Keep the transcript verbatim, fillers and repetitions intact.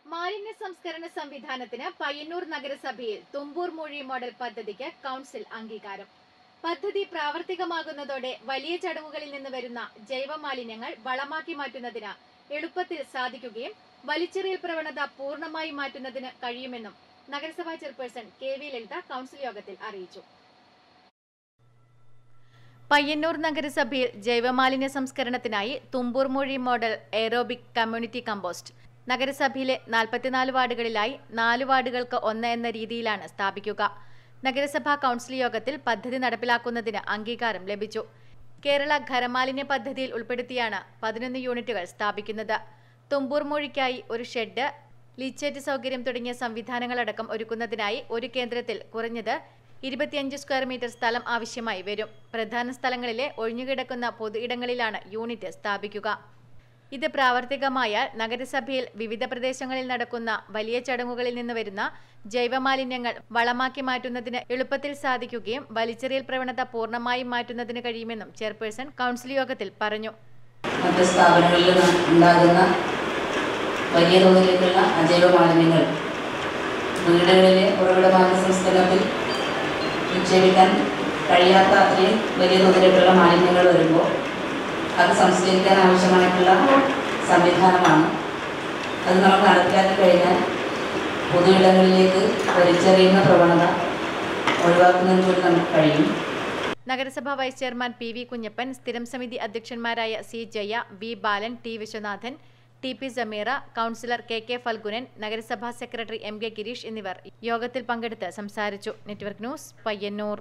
മാലിന്യ സംസ്കരണ സംവിധാനത്തിന് പയ്യന്നൂർ നഗരസഭയിൽ തുമ്പൂർ മൂഴി മോഡൽ പദ്ധതിക്ക് കൗൺസിൽ അംഗീകാരം. പദ്ധതി പ്രാവർത്തികമാകുന്നതോടെ വലിയ ചടങ്ങുകളിൽ നിന്ന് വരുന്ന ജൈവ മാലിന്യങ്ങൾ വളമാക്കി മാറ്റുന്നതിന് എളുപ്പത്തിൽ സാധിക്കുകയും വലിച്ചെറിയൽ പ്രവണത പൂർണ്ണമായി മാറ്റുന്നതിന് കഴിയുമെന്നും നഗരസഭാ chairperson K V Lalitha council യോഗത്തിൽ അറിയിച്ചു. പയ്യന്നൂർ നഗരസഭയിൽ ജൈവമാലിന്യ സംസ്കരണത്തിനായി Thumboor Muzhi model aerobic community compost നഗരസഭയിലെ നാൽപ്പത്തിനാല് വാർഡുകളിലായി നാല് വാർഡുകൾക്ക് ഒന്ന് എന്ന രീതിയിലാണ് സ്ഥാപിക്കുക. നഗരസഭാ കൗൺസിൽ യോഗത്തിൽ പദ്ധതി നടപ്പിലാക്കുന്നതിന് അംഗീകാരം ലഭിച്ചു. കേരള ഖരമാലിന്യ പദ്ധതിയിൽ ഉൾപ്പെടുത്തിയാണ് പതിനൊന്ന് യൂണിറ്റുകൾ സ്ഥാപിക്കുന്നത്. തുമ്പൂർ മൂഴിക്കായി ഒരു ഷെഡ്, ലീച്ചേറ്റ് സൗകര്യം തുടങ്ങിയ സംവിധാനങ്ങളടക്കം ഒരുക്കുന്നതിനായി ഒരു കേന്ദ്രത്തിൽ കുറഞ്ഞത് ഇരുപത്തിയഞ്ച് സ്ക്വയർ മീറ്റർ സ്ഥലം ആവശ്യമായി വരും. പ്രധാന സ്ഥലങ്ങളിലെ ഒഴിഞ്ഞുകിടക്കുന്ന പൊതു ഇടങ്ങളിലാണ് യൂണിറ്റ് സ്ഥാപിക്കുക. ഇത് പ്രാവർത്തികമായാൽ നഗരസഭയിൽ വിവിധ പ്രദേശങ്ങളിൽ നടക്കുന്ന വലിയ ചടങ്ങുകളിൽ നിന്ന് വരുന്ന ജൈവമാലിന്യങ്ങൾ വളമാക്കി മാറ്റുന്നതിന് എളുപ്പത്തിൽ സാധിക്കുകയും വലിച്ചെറിയൽ പ്രവണത പൂർണ്ണമായും മാറ്റുന്നതിന് കഴിയുമെന്നും ചെയർപേഴ്സൺ കൗൺസിൽ യോഗത്തിൽ പറഞ്ഞു. മറ്റ് സ്ഥാപനങ്ങളിൽ ഉണ്ടാകുന്ന വലിയ തോതിലേക്കുള്ള അജൈവ മാലിന്യങ്ങൾ വീടുകളിലെ ഉറവിട മാലിന്യ സംസ്കരണത്തിൽ നിക്ഷേപിക്കാൻ കഴിയാത്ത അത്രയും വലിയ തോതിലേക്കുള്ള മാലിന്യങ്ങൾ വരുമ്പോൾ അത് സംസ്കരിക്കാൻ ആവശ്യമായിട്ടുള്ള സംവിധാനമാണ്. അത് നമ്മൾ നടപ്പിലാക്കി കഴിഞ്ഞാൽ പൊതു ഇടങ്ങളിലേക്ക് വലിച്ചെറിയുന്ന പ്രവണത ഒഴിവാക്കുന്നതിന് കൂടി നമുക്ക് കഴിയും. നഗരസഭാ vice chairman P V Kunhappan, സ്ഥിരം സമിതി അധ്യക്ഷന്മാരായ C Jaya, V Balan, T Viswanathan, T P Sameera, councillor K K Phalgunan, നഗരസഭാ സെക്രട്ടറി എം കെ ഗിരീഷ് എന്നിവർ യോഗത്തിൽ പങ്കെടുത്ത് സംസാരിച്ചു. Network news, Payyanur.